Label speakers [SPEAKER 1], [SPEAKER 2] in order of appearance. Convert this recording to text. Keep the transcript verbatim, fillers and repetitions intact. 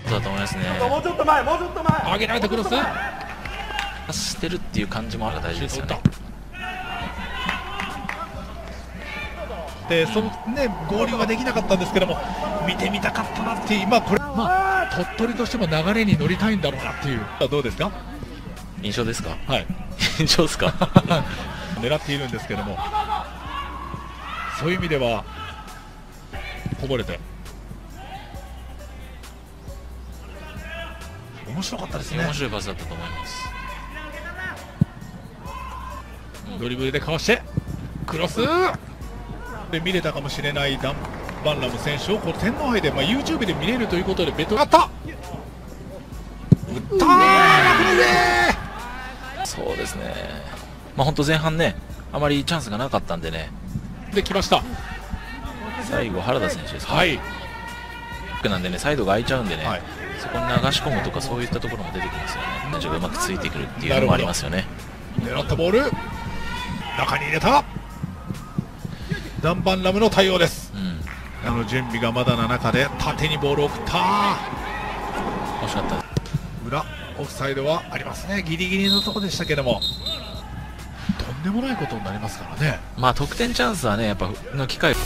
[SPEAKER 1] だと思いますね。
[SPEAKER 2] もうちょっと前、もうちょっと前。
[SPEAKER 3] 上げられたクロス
[SPEAKER 1] してるっていう感じもあるから大事ですよね。
[SPEAKER 3] でそのね合流はできなかったんですけども、見てみたかったなっていう、まあこれまあ鳥取としても流れに乗りたいんだろうなっていう。どうですか？
[SPEAKER 1] 印象ですか？
[SPEAKER 3] はい
[SPEAKER 1] 印象ですか？
[SPEAKER 3] 狙っているんですけども、そういう意味ではこぼれて面白かったですね。
[SPEAKER 1] 面白いパスだったと思います。
[SPEAKER 3] ドリブルでかわしてクロスで見れたかもしれないダン・バンラム選手をこの天皇杯で、まあ、YouTube で見れるということでベトナム打った打ったー、
[SPEAKER 1] そうですね。まあ本当前半ねあまりチャンスがなかったんでね。
[SPEAKER 3] できました。
[SPEAKER 1] 最後原田選手ですか、ね、
[SPEAKER 3] はい
[SPEAKER 1] なんでねサイドが空いちゃうんでね、
[SPEAKER 3] はい、
[SPEAKER 1] そこに流し込むとかそういったところも出てきますよね。選手がうまくついてくるっていうのもありますよね。
[SPEAKER 3] 狙ったボール中に入れたダン・バンラムの対応です、うん、あの準備がまだな中で縦にボールを送った。
[SPEAKER 1] 惜しかった。
[SPEAKER 3] 裏オフサイドはありますね。ギリギリのところでしたけども、とんでもないことになりますからね。
[SPEAKER 1] まあ得点チャンスはねやっぱの機会